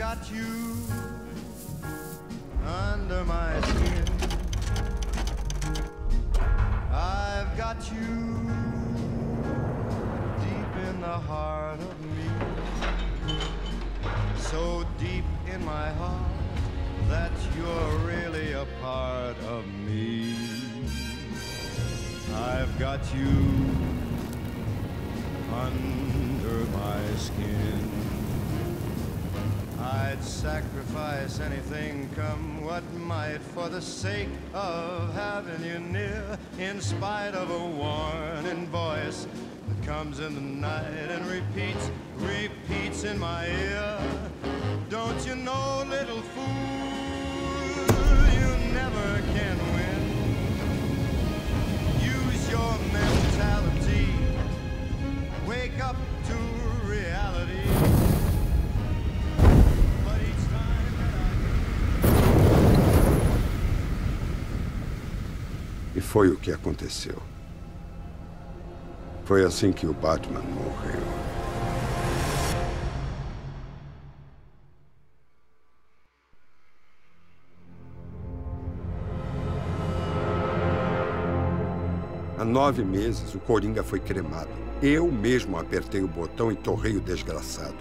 got you under my skin. I've got you deep in the heart of me. So deep in my heart that you're really a part of me. I've got you under my skin. I'd sacrifice anything, come what might, for the sake of having you near, in spite of a warning voice that comes in the night and repeats in my ear. Don't you know, little fool, you never can win. Use your mentality, wake up to reality. But each time that E foi o que aconteceu. Foi assim que o Batman morreu. Há 9 meses, o Coringa foi cremado. Eu mesmo apertei o botão e torrei o desgraçado.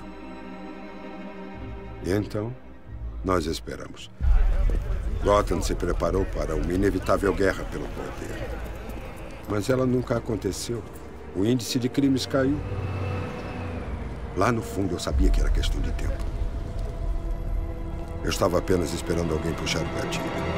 E então, nós esperamos. Gotham se preparou para uma inevitável guerra pelo poder. Mas ela nunca aconteceu. O índice de crimes caiu. Lá no fundo, eu sabia que era questão de tempo. Eu estava apenas esperando alguém puxar o gatilho.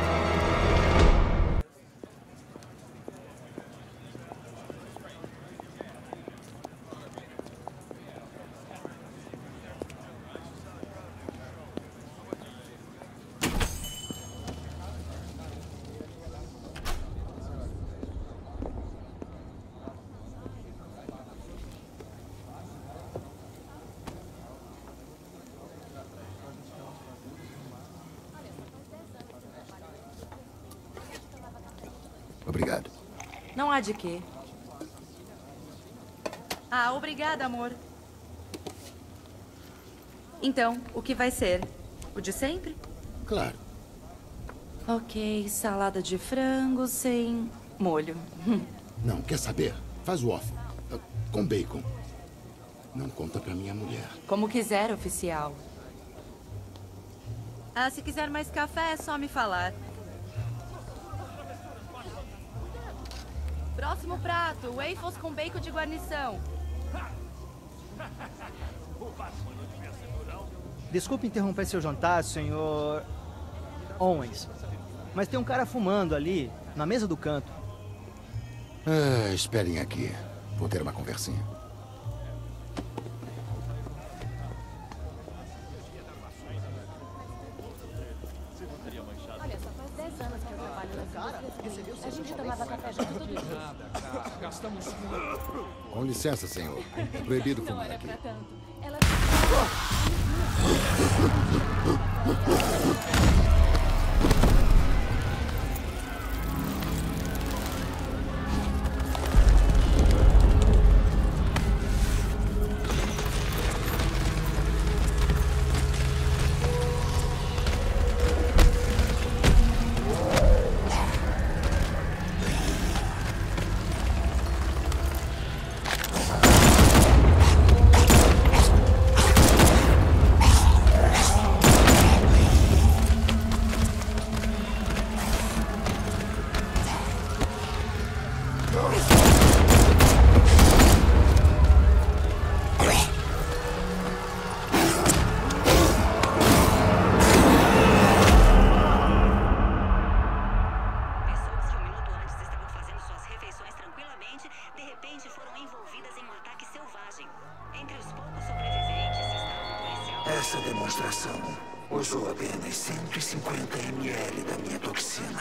Obrigado. Não há de quê. Ah, obrigada, amor. Então, o que vai ser? O de sempre? Claro. Ok, salada de frango sem molho. Não, quer saber? Faz o off. Com bacon. Não conta pra minha mulher. Como quiser, oficial. Ah, se quiser mais café, é só me falar. Próximo prato, waffles com bacon de guarnição. Desculpe interromper seu jantar, senhor Owens. Mas tem um cara fumando ali, na mesa do canto. Esperem aqui. Vou ter uma conversinha. Olha, só faz 10 anos que eu trabalho nessa indústria. A gente tomava café junto todo dia. Nada, cara. Gastamos muito. Com licença, senhor. É proibido Não fumar era aqui. pra tanto. Ela... Essa demonstração usou apenas 150 ml da minha toxina.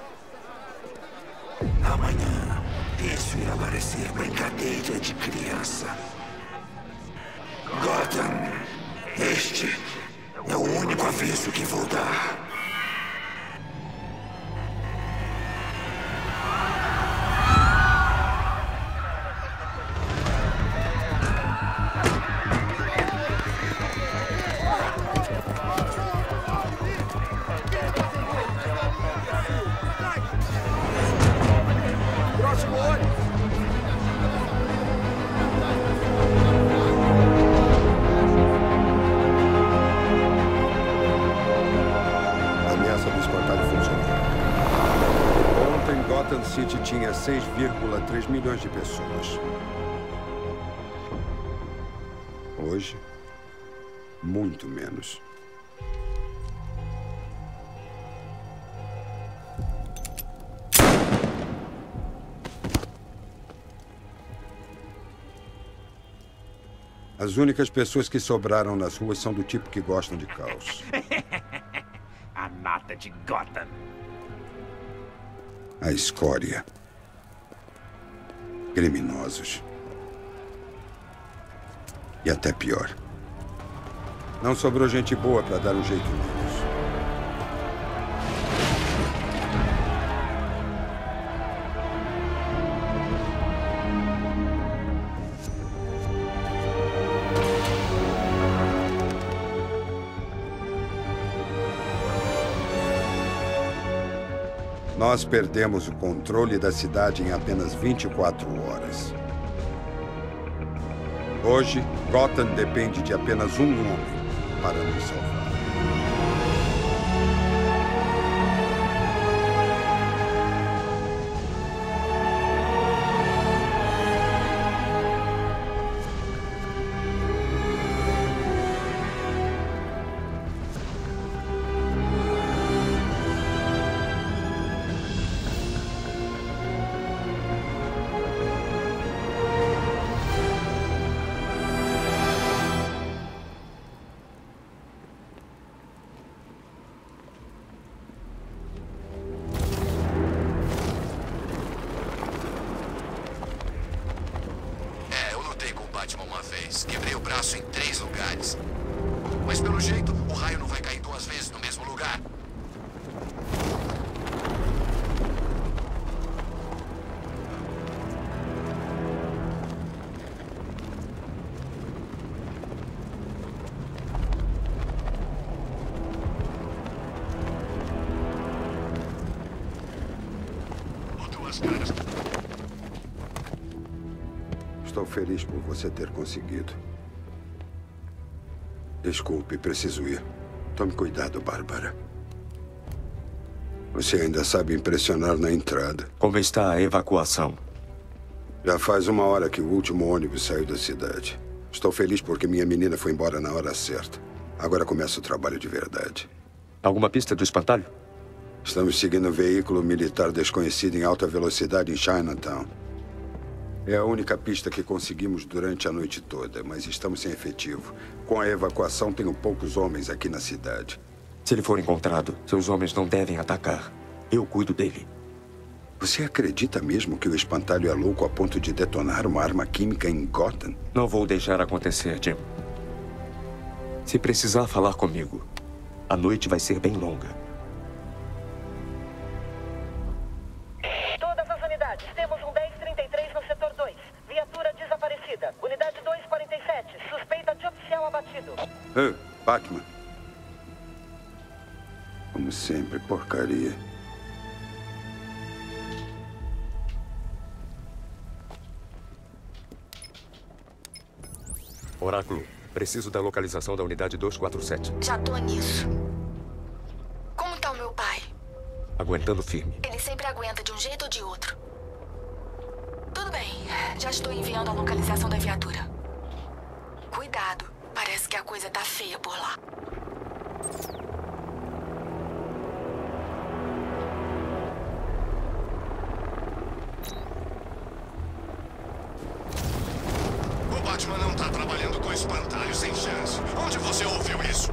Amanhã, isso irá parecer brincadeira de criança. Gotham, este é o único aviso que vou dar. City tinha 6,3 milhões de pessoas. Hoje, muito menos. As únicas pessoas que sobraram nas ruas são do tipo que gostam de caos. A nata de Gotham. A escória. Criminosos. E até pior. Não sobrou gente boa para dar um jeito neles. Nós perdemos o controle da cidade em apenas 24 horas. Hoje, Gotham depende de apenas um homem para nos salvar. Quebrei o braço em 3 lugares. Mas pelo jeito, o raio não vai cair 2 vezes no mesmo lugar. Estou feliz por você ter conseguido. Desculpe, preciso ir. Tome cuidado, Bárbara. Você ainda sabe impressionar na entrada. Como está a evacuação? Já faz 1 hora que o último ônibus saiu da cidade. Estou feliz porque minha menina foi embora na hora certa. Agora começa o trabalho de verdade. Alguma pista do espantalho? Estamos seguindo um veículo militar desconhecido em alta velocidade em Chinatown. É a única pista que conseguimos durante a noite toda, mas estamos sem efetivo. Com a evacuação, tenho poucos homens aqui na cidade. Se ele for encontrado, seus homens não devem atacar. Eu cuido dele. Você acredita mesmo que o espantalho é louco a ponto de detonar uma arma química em Gotham? Não vou deixar acontecer, Jim. Se precisar falar comigo, a noite vai ser bem longa. Todas as unidades, temos um 1033 no setor 2. Viatura desaparecida. Unidade 247, suspeita de oficial abatido. Batman. Como sempre, porcaria. Oráculo, preciso da localização da unidade 247. Já tô nisso. Como tá o meu pai? Aguentando firme. Ele sempre aguenta de um jeito ou de outro. Tudo bem, já estou enviando a localização da viatura. Cuidado, parece que a coisa tá feia por lá. O Batman não tá trabalhando com espantalho sem chance. Onde você ouviu isso?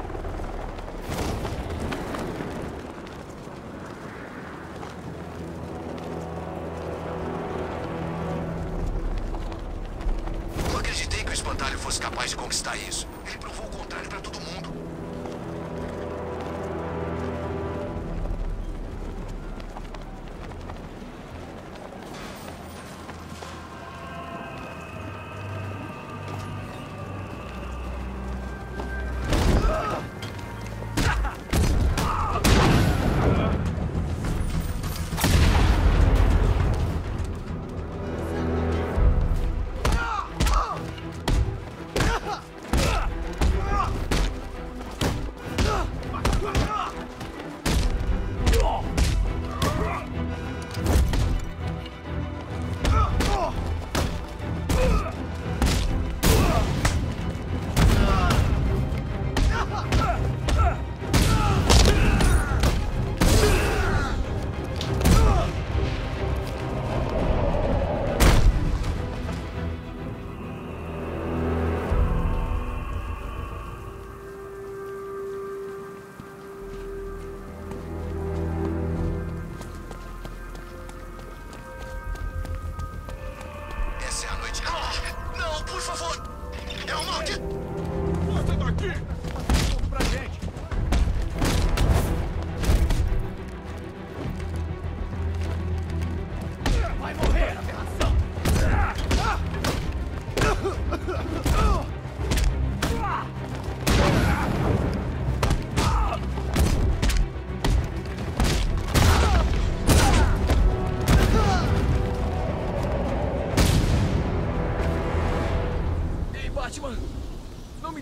Não acreditei que o espantalho fosse capaz de conquistar isso. Ele provou o contrário pra todo mundo.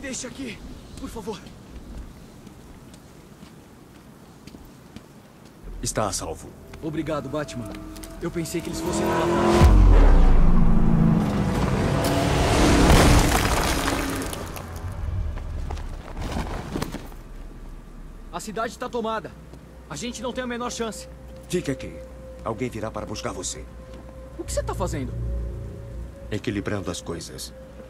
deixe aqui, por favor. Está a salvo. Obrigado, Batman. Eu pensei que eles fossem me matar. A cidade está tomada. A gente não tem a menor chance. Fique aqui. Alguém virá para buscar você. O que você está fazendo? Equilibrando as coisas.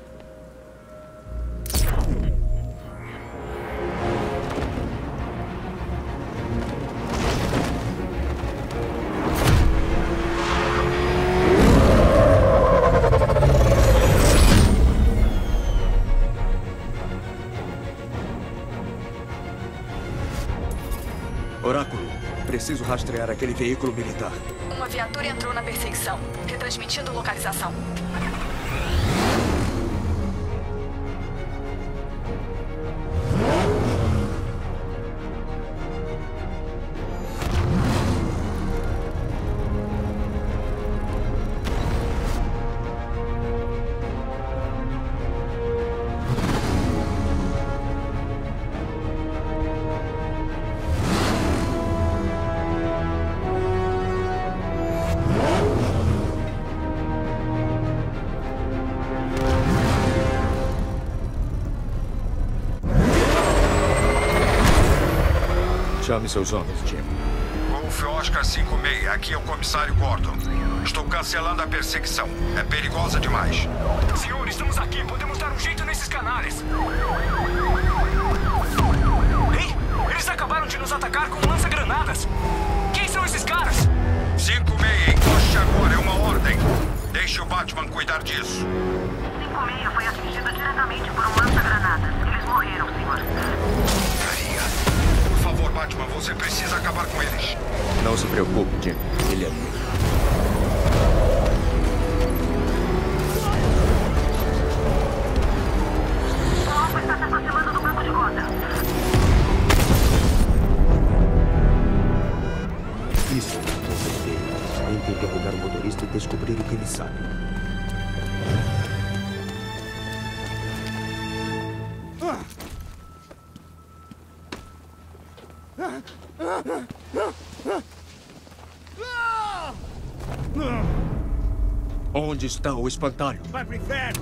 Oráculo, preciso rastrear aquele veículo militar. Uma viatura entrou na perseguição, retransmitindo localização. Chame seus homens, Jim. Golf Oscar 56, aqui é o comissário Gordon. Estou cancelando a perseguição. É perigosa demais. Senhor, estamos aqui. Podemos dar um jeito nesses canalhas. Ei, eles acabaram de nos atacar com lança-granadas. Quem são esses caras? 56, encoste agora. É uma ordem. Deixe o Batman cuidar disso. 56 foi atingido diretamente por um lança-granadas. Eles morreram, senhor. Por favor, Batman, você precisa acabar com eles. Não se preocupe, Jim. Ele é meu. O alvo está se aproximando do campo de Gotham. Isso, tem que interrogar o motorista e descobrir o que ele sabe. Onde está o espantalho? Vai pro inferno!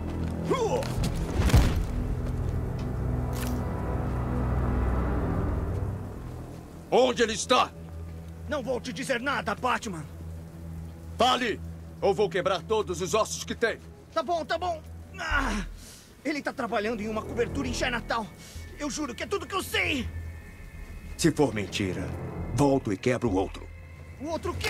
Onde ele está? Não vou te dizer nada, Batman! Fale! Ou vou quebrar todos os ossos que tem! Tá bom, tá bom! Ele tá trabalhando em uma cobertura em Chinatown. Eu juro que é tudo que eu sei! Se for mentira, volto e quebro o outro. O outro que...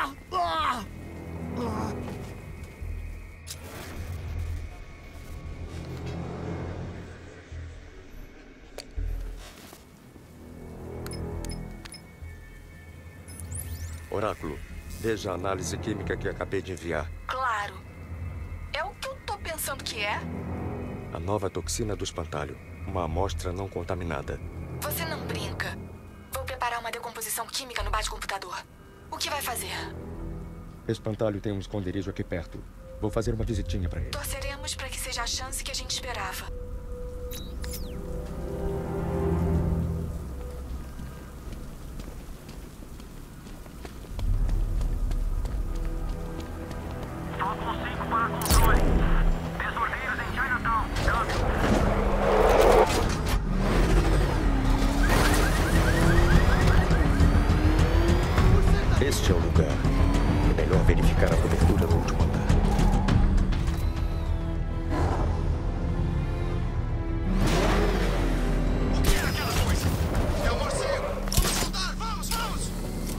Oráculo, veja a análise química que acabei de enviar. Claro. É o que eu tô pensando que é. A nova toxina do espantalho. Uma amostra não contaminada. Você não brinca. Vou preparar uma decomposição química no bate-computador. O que vai fazer? Espantalho tem um esconderijo aqui perto. Vou fazer uma visitinha para ele. Torceremos para que seja a chance que a gente esperava. Toco 5 para controle. Desordeiros em Chinatown. Câmbio. Este é o lugar. É melhor verificar a cobertura no último andar. O que era aquela coisa? É o morcego! Vamos soltar! Vamos, vamos!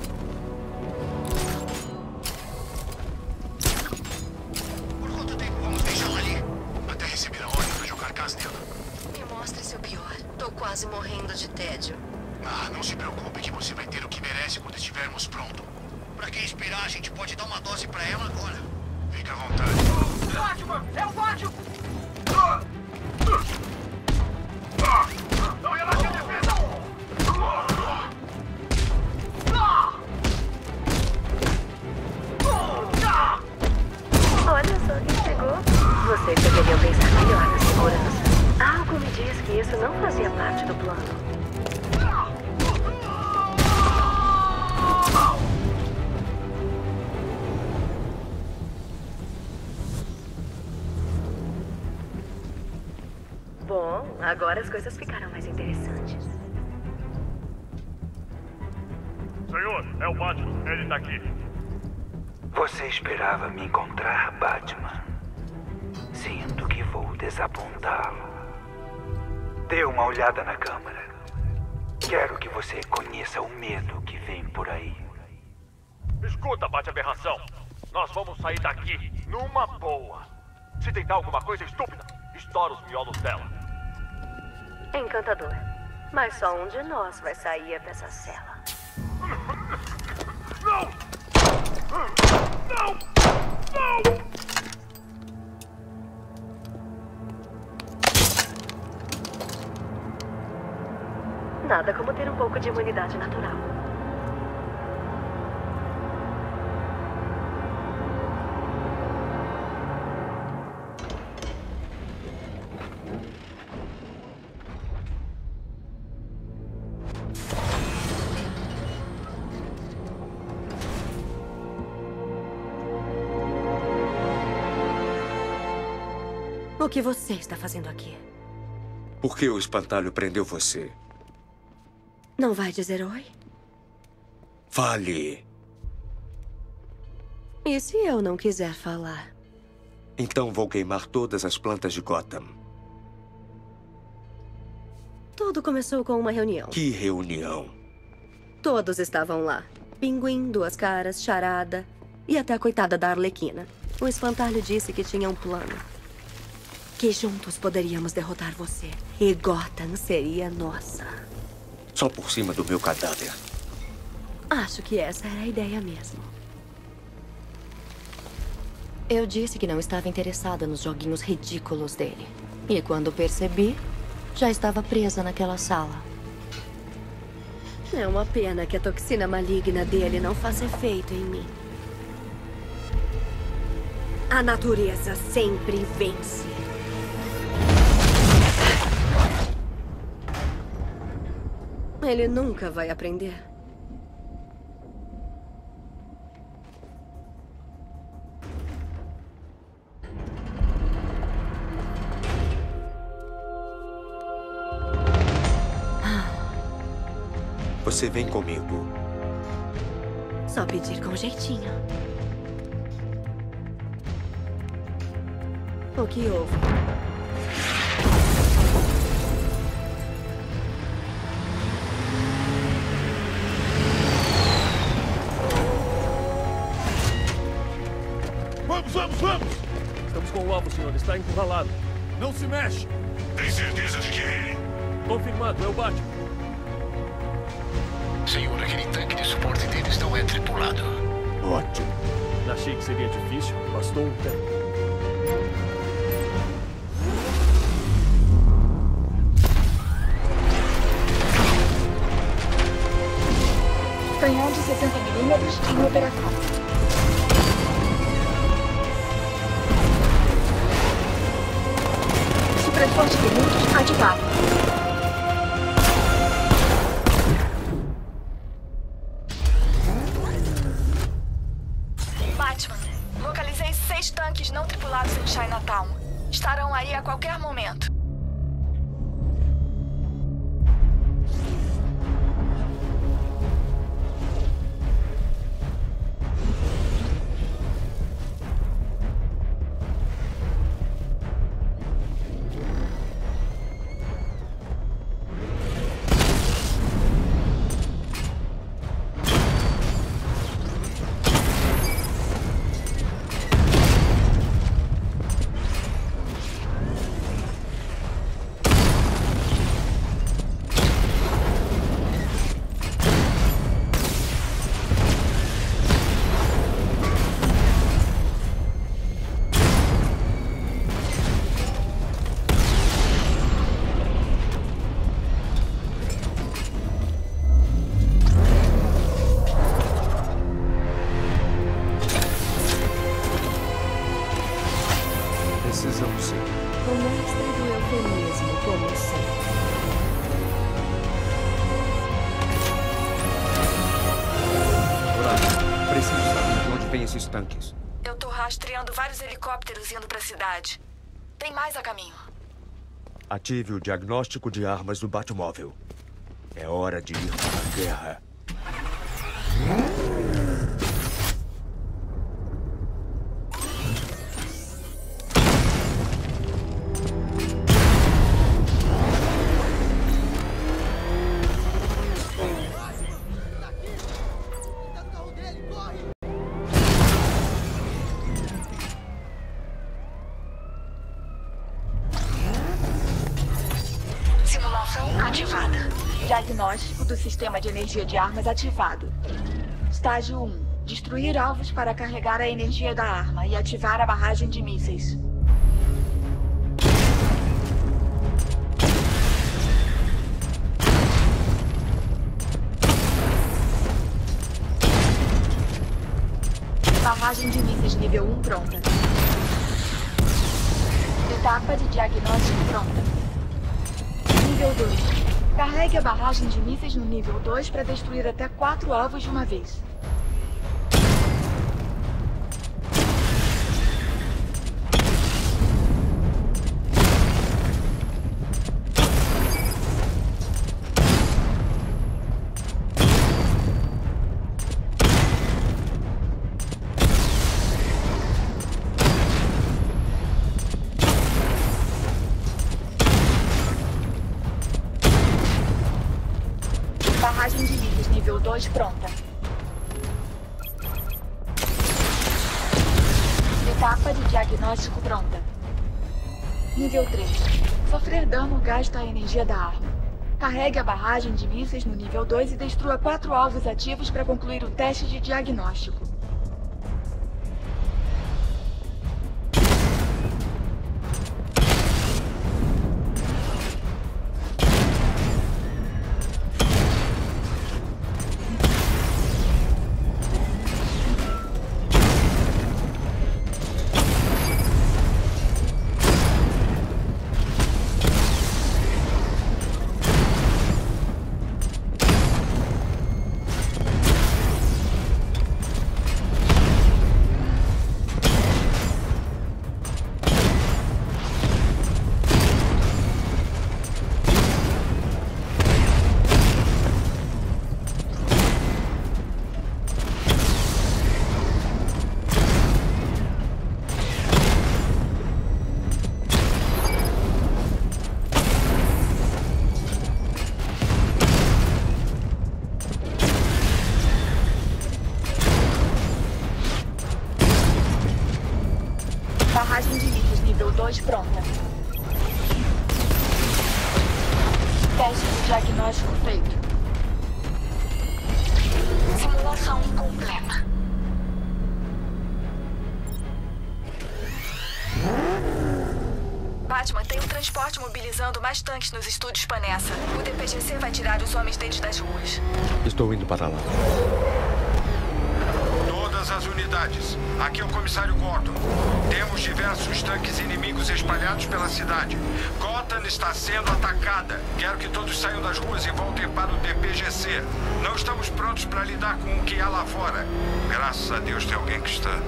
Por quanto tempo vamos deixá-la ali? Até receber a ordem para jogar gás nela. Me mostre seu pior. Tô quase morrendo de tédio. Não se preocupe que você vai ter o que merece quando estivermos prontos. Pra que esperar? A gente pode dar uma dose pra ela agora. Fica à vontade. Batman! É o Batman! Não relaxe a defesa! Olha só quem chegou. Vocês deveriam pensar melhor na segurança. Algo me Isso não fazia parte do plano. Bom, agora as coisas ficaram mais interessantes. Senhor, é o Batman. Ele tá aqui. Você esperava me encontrar, Batman? Sinto que vou desapontá-lo. Dê uma olhada na câmara. Quero que você conheça o medo que vem por aí. Escuta, Bate-Aberração. Nós vamos sair daqui numa boa. Se tentar alguma coisa estúpida, estoura os miolos dela. Encantador. Mas só um de nós vai sair dessa cela. Não! Não! Não! Nada como ter um pouco de imunidade natural. O que você está fazendo aqui? Por que o espantalho prendeu você? Não vai dizer oi? Fale. E se eu não quiser falar? Então vou queimar todas as plantas de Gotham. Tudo começou com uma reunião. Que reunião? Todos estavam lá. Pinguim, Duas Caras, Charada e até a coitada da Arlequina. O espantalho disse que tinha um plano. Que juntos poderíamos derrotar você. E Gotham seria nossa. Só por cima do meu cadáver. Acho que essa era a ideia mesmo. Eu disse que não estava interessada nos joguinhos ridículos dele. E quando percebi, já estava presa naquela sala. É uma pena que a toxina maligna dele não faça efeito em mim. A natureza sempre vence. Ele nunca vai aprender. Você vem comigo. Só pedir com jeitinho. O que houve? Vamos! Estamos com o alvo, senhor. Está encurralado. Não se mexe! Tem certeza de que é ele? Confirmado, é o Batman. Senhor, aquele tanque de suporte deles não é tripulado. Ótimo. Achei que seria difícil. Bastou um tempo. Canhão de 60mm em operação. Supressor de minutos ativado. Batman, localizei 6 tanques não tripulados em Chinatown. Estarão aí a qualquer momento. Preciso saber de onde vêm esses tanques. Eu tô rastreando vários helicópteros indo pra cidade. Tem mais a caminho. Ative o diagnóstico de armas do Batmóvel. É hora de ir para a guerra. Ativada. Diagnóstico do sistema de energia de armas ativado. Estágio 1. Destruir alvos para carregar a energia da arma e ativar a barragem de mísseis. Barragem de mísseis nível 1 pronta. Etapa de diagnóstico pronta. Nível 2. Carregue a barragem de mísseis no nível 2 para destruir até 4 alvos de uma vez. Barragem de mísseis nível 2 pronta. Etapa de diagnóstico pronta. Nível 3. Sofrer dano gasta a energia da arma. Carregue a barragem de mísseis no nível 2 e destrua 4 alvos ativos para concluir o teste de diagnóstico. Barragem de mísseis nível 2 pronta. Teste de diagnóstico feito. Simulação completa. Batman, tem um transporte mobilizando mais tanques nos estúdios Panessa. O DPGC vai tirar os homens deles das ruas. Estou indo para lá. Todas as unidades. Aqui é o comissário Gordon. Temos diversos tanques inimigos espalhados pela cidade. Gotham está sendo atacada. Quero que todos saiam das ruas e voltem para o DPGC. Não estamos prontos para lidar com o que há lá fora. Graças a Deus tem alguém que está.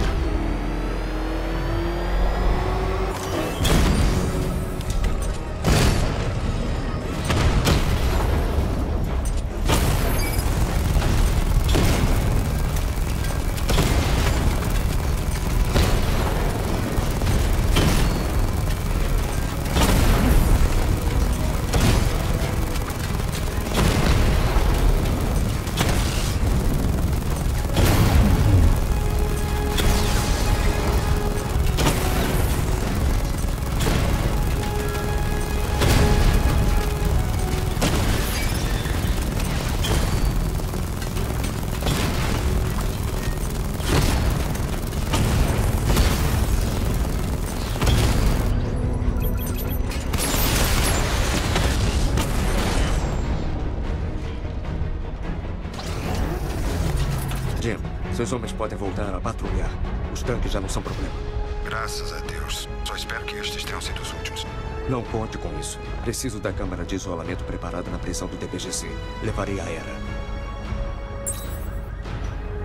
Jim, seus homens podem voltar a patrulhar. Os tanques já não são problema. Graças a Deus. Só espero que estes tenham sido os últimos. Não conte com isso. Preciso da câmara de isolamento preparada na prisão do DPGC. Levarei a Era.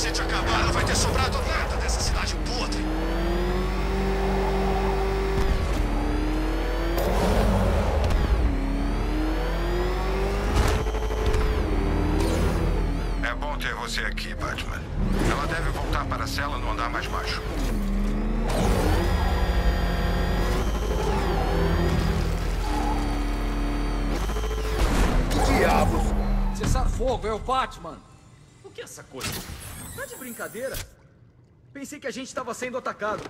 gente acabar, não vai ter sobrado nada dessa cidade podre. É bom ter você aqui, Batman. Ela deve voltar para a cela no andar mais baixo. Que diabos? Cessar fogo, é o Batman. O que é essa coisa? Tá de brincadeira? Pensei que a gente estava sendo atacado.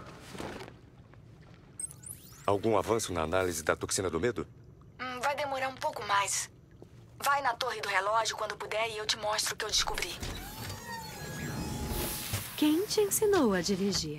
Algum avanço na análise da toxina do medo? Vai demorar um pouco mais. Vai na torre do relógio quando puder e eu te mostro o que eu descobri. Quem te ensinou a dirigir?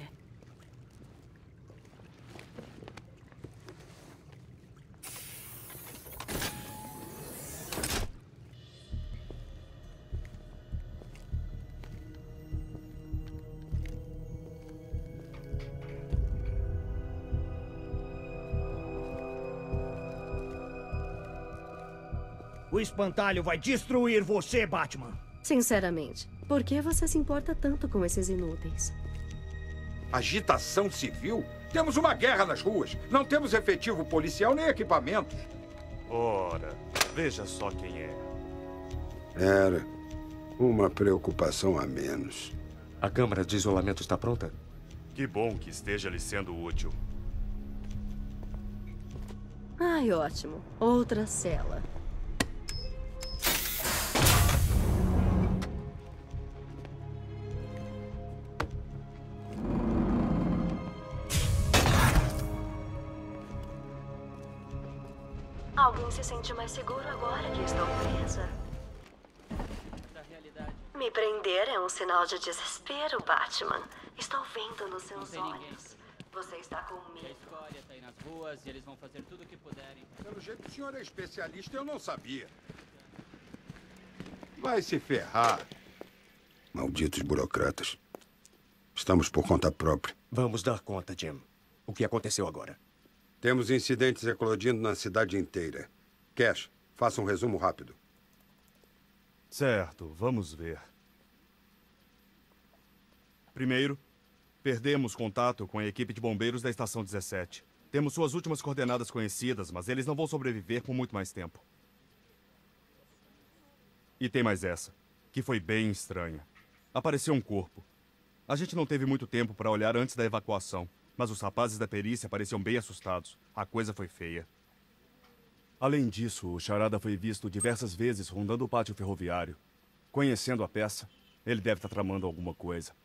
O espantalho vai destruir você, Batman. Sinceramente, por que você se importa tanto com esses inúteis? Agitação civil? Temos uma guerra nas ruas. Não temos efetivo policial nem equipamentos. Ora, veja só quem é. Era uma preocupação a menos. A câmara de isolamento está pronta? Que bom que esteja lhe sendo útil. Ai, ótimo. Outra cela. Alguém se sente mais seguro agora que estou presa? Me prender é um sinal de desespero, Batman. Estou vendo nos seus olhos. Você está com medo. A escória está aí nas ruas e eles vão fazer tudo o que puderem. Pelo jeito, o senhor é especialista, eu não sabia. Vai se ferrar. Malditos burocratas. Estamos por conta própria. Vamos dar conta, Jim. O que aconteceu agora? Temos incidentes eclodindo na cidade inteira. Cash, faça um resumo rápido. Certo, vamos ver. Primeiro, perdemos contato com a equipe de bombeiros da Estação 17. Temos suas últimas coordenadas conhecidas, mas eles não vão sobreviver por muito mais tempo. E tem mais essa, que foi bem estranha. Apareceu um corpo. A gente não teve muito tempo para olhar antes da evacuação, mas os rapazes da perícia pareciam bem assustados. A coisa foi feia. Além disso, o Charada foi visto diversas vezes rondando o pátio ferroviário. Conhecendo a peça, ele deve estar tramando alguma coisa.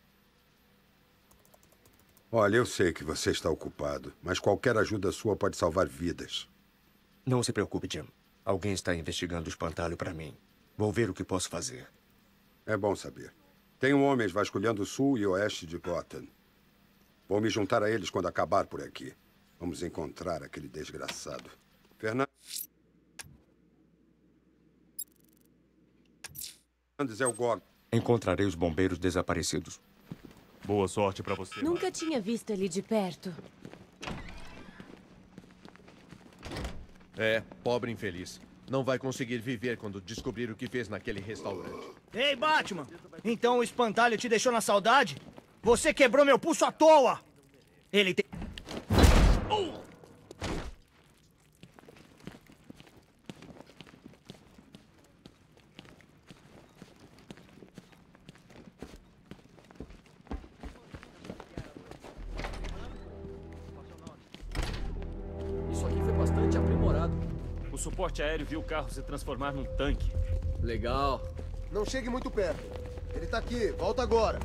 Olha, eu sei que você está ocupado, mas qualquer ajuda sua pode salvar vidas. Não se preocupe, Jim. Alguém está investigando o espantalho para mim. Vou ver o que posso fazer. É bom saber. Tenho homens vasculhando o sul e oeste de Gotham. Vou me juntar a eles quando acabar por aqui. Vamos encontrar aquele desgraçado. Fernandes é o Gordon. Encontrarei os bombeiros desaparecidos. Boa sorte para você. Nunca tinha visto ele de perto. É, pobre infeliz. Não vai conseguir viver quando descobrir o que fez naquele restaurante. Ei, Batman! Então o espantalho te deixou na saudade? Você quebrou meu pulso à toa! Ele tem... Isso aqui foi bastante aprimorado. O suporte aéreo viu o carro se transformar num tanque. Legal. Não chegue muito perto. Ele tá aqui. Volta agora.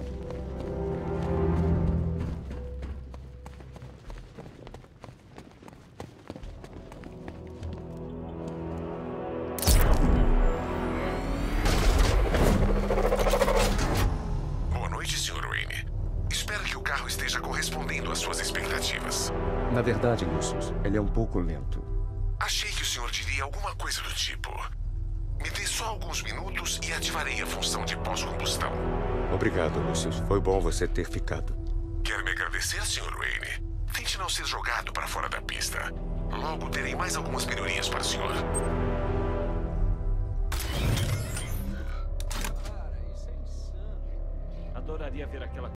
Boa noite, Sr. Wayne. Espero que o carro esteja correspondendo às suas expectativas. Na verdade, Lucius, ele é um pouco lento. Achei que o senhor diria alguma coisa do tipo. Me dê só alguns minutos e ativarei a função de pós-combustão. Obrigado, Lucius. Foi bom você ter ficado. Quer me agradecer, Sr. Wayne? Tente não ser jogado para fora da pista. Logo terei mais algumas melhorias para o senhor. A adoraria ver aquela